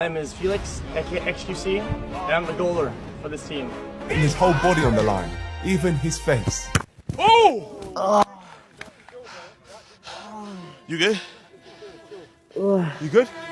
My name is Felix, aka xQc, and I'm the goaler for this team. And his whole body on the line, even his face. Oh! You good? You good?